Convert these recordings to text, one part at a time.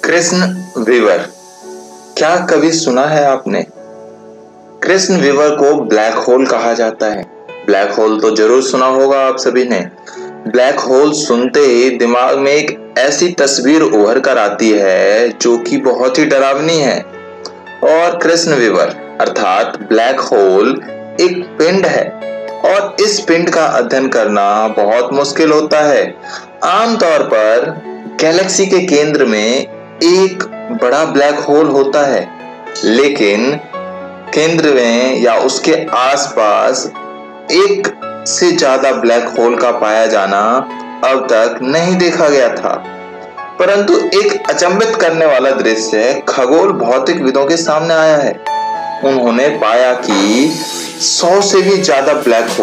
कृष्ण विवर, क्या कभी सुना है आपने? कृष्ण विवर को ब्लैक होल कहा जाता है। ब्लैक होल तो जरूर सुना होगा आप सभी ने। ब्लैक होल सुनते ही दिमाग में एक ऐसी तस्वीर उभर कर आती है जो कि बहुत ही डरावनी है। और कृष्ण विवर अर्थात ब्लैक होल एक पिंड है और इस पिंड का अध्ययन करना बहुत मुश्किल होता है। आमतौर पर गैलेक्सी के केंद्र में एक बड़ा ब्लैक होल होता है, लेकिन केंद्र में या उसके आसपास एक से ज्यादा ब्लैक होल का पाया जाना अब तक नहीं देखा गया था। परंतु एक अचंभित करने वाला दृश्य खगोल भौतिकविदों के सामने आया है। उन्होंने पाया कि 100 से भी ज्यादा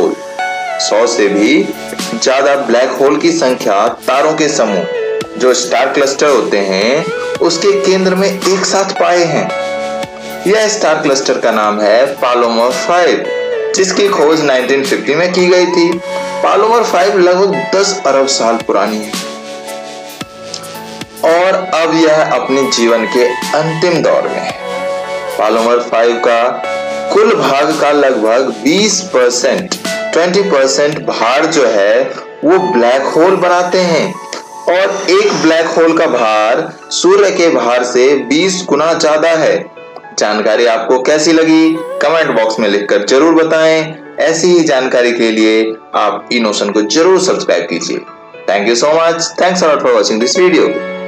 ब्लैक होल की संख्या तारों के समूह जो स्टार क्लस्टर होते हैं उसके केंद्र में एक साथ पाए हैं। यह स्टार क्लस्टर का नाम है पालोमर 5, जिसकी खोज 1950 में की गई थी। पालोमर 5 लगभग 10 अरब साल पुरानी है और अब यह अपने जीवन के अंतिम दौर में है। पालोमर 5 का कुल भाग का लगभग 20% भार जो है वो ब्लैक होल बनाते हैं और एक ब्लैक होल का भार सूर्य के भार से 20 गुना ज्यादा है। जानकारी आपको कैसी लगी कमेंट बॉक्स में लिखकर जरूर बताएं। ऐसी ही जानकारी के लिए आप इनोशन को जरूर सब्सक्राइब कीजिए। Thank you so much. Thanks a lot for watching this video.